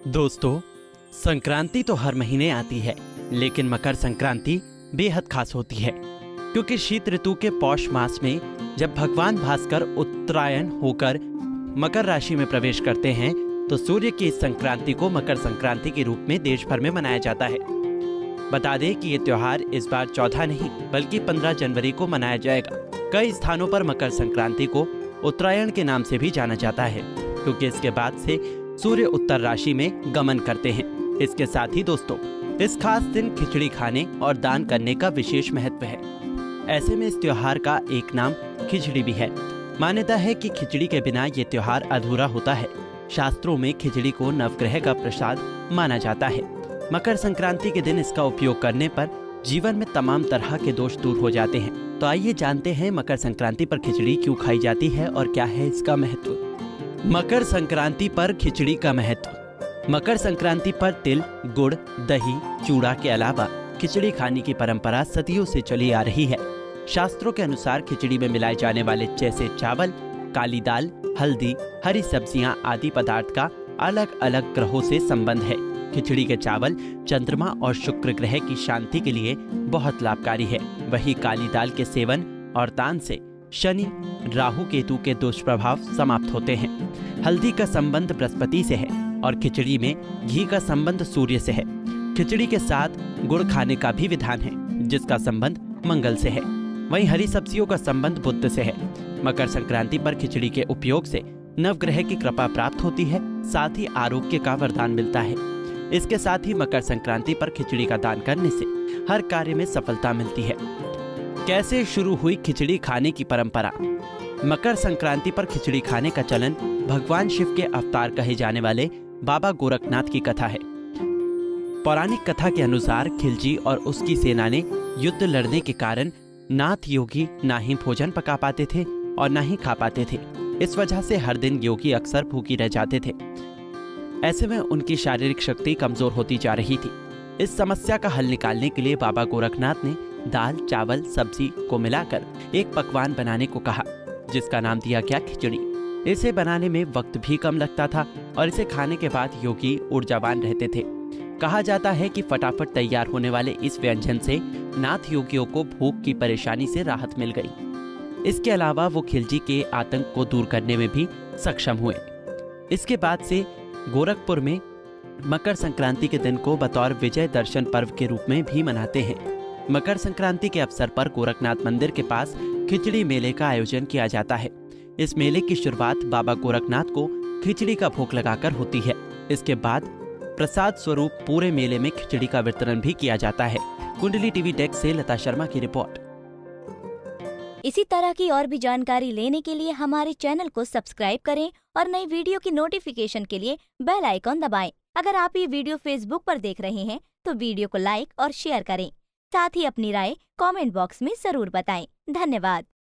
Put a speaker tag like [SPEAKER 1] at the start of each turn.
[SPEAKER 1] दोस्तों, संक्रांति तो हर महीने आती है, लेकिन मकर संक्रांति बेहद खास होती है क्योंकि शीत ऋतु के पौष मास में जब भगवान भास्कर उत्तरायण होकर मकर राशि में प्रवेश करते हैं तो सूर्य की इस संक्रांति को मकर संक्रांति के रूप में देश भर में मनाया जाता है। बता दें कि ये त्योहार इस बार 14 नहीं बल्कि 15 जनवरी को मनाया जाएगा। कई स्थानों पर मकर संक्रांति को उत्तरायण के नाम से भी जाना जाता है क्योंकि इसके बाद से सूर्य उत्तर राशि में गमन करते हैं। इसके साथ ही दोस्तों, इस खास दिन खिचड़ी खाने और दान करने का विशेष महत्व है। ऐसे में इस त्योहार का एक नाम खिचड़ी भी है। मान्यता है कि खिचड़ी के बिना ये त्योहार अधूरा होता है। शास्त्रों में खिचड़ी को नवग्रह का प्रसाद माना जाता है। मकर संक्रांति के दिन इसका उपयोग करने पर जीवन में तमाम तरह के दोष दूर हो जाते हैं। तो आइए जानते हैं मकर संक्रांति पर खिचड़ी क्यों खाई जाती है और क्या है इसका महत्व। मकर संक्रांति पर खिचड़ी का महत्व। मकर संक्रांति पर तिल, गुड़, दही, चूड़ा के अलावा खिचड़ी खाने की परंपरा सदियों से चली आ रही है। शास्त्रों के अनुसार खिचड़ी में मिलाए जाने वाले जैसे चावल, काली दाल, हल्दी, हरी सब्जियां आदि पदार्थ का अलग अलग ग्रहों से संबंध है। खिचड़ी के चावल चंद्रमा और शुक्र ग्रह की शांति के लिए बहुत लाभकारी है। वहीं काली दाल के सेवन और दान से शनि, राहु, केतु के दुष्प्रभाव समाप्त होते हैं। हल्दी का संबंध बृहस्पति से है और खिचड़ी में घी का संबंध सूर्य से है। खिचड़ी के साथ गुड़ खाने का भी विधान है जिसका संबंध मंगल से है। वहीं हरी सब्जियों का संबंध बुध से है। मकर संक्रांति पर खिचड़ी के उपयोग से नवग्रह की कृपा प्राप्त होती है, साथ ही आरोग्य का वरदान मिलता है। इसके साथ ही मकर संक्रांति पर खिचड़ी का दान करने से हर कार्य में सफलता मिलती है। कैसे शुरू हुई खिचड़ी खाने की परंपरा। मकर संक्रांति पर खिचड़ी खाने का चलन भगवान शिव के अवतार कहे जाने वाले बाबा गोरखनाथ की कथा है। पौराणिक कथा के अनुसार खिलजी और उसकी सेना ने युद्ध लड़ने के कारण नाथ योगी ना ही भोजन पका पाते थे और ना ही खा पाते थे। इस वजह से हर दिन योगी अक्सर भूखी रह जाते थे। ऐसे में उनकी शारीरिक शक्ति कमजोर होती जा रही थी। इस समस्या का हल निकालने के लिए बाबा गोरखनाथ ने दाल, चावल, सब्जी को मिलाकर एक पकवान बनाने को कहा जिसका नाम दिया गया खिचड़ी। इसे बनाने में वक्त भी कम लगता था और इसे खाने के बाद योगी ऊर्जावान रहते थे। कहा जाता है कि फटाफट तैयार होने वाले इस व्यंजन से नाथ योगियों को भूख की परेशानी से राहत मिल गई। इसके अलावा वो खिलजी के आतंक को दूर करने में भी सक्षम हुए। इसके बाद से गोरखपुर में मकर संक्रांति के दिन को बतौर विजय दर्शन पर्व के रूप में भी मनाते हैं। मकर संक्रांति के अवसर पर गोरखनाथ मंदिर के पास खिचड़ी मेले का आयोजन किया जाता है। इस मेले की शुरुआत बाबा गोरखनाथ को खिचड़ी का भोग लगाकर होती है। इसके बाद प्रसाद स्वरूप पूरे मेले में खिचड़ी का वितरण भी किया जाता है। कुंडली टीवी डेस्क से लता शर्मा की रिपोर्ट।
[SPEAKER 2] इसी तरह की और भी जानकारी लेने के लिए हमारे चैनल को सब्सक्राइब करें और नई वीडियो की नोटिफिकेशन के लिए बेल आइकॉन दबाएं। अगर आप ये वीडियो फेसबुक पर देख रहे हैं तो वीडियो को लाइक और शेयर करें। साथ ही अपनी राय कमेंट बॉक्स में जरूर बताएं। धन्यवाद।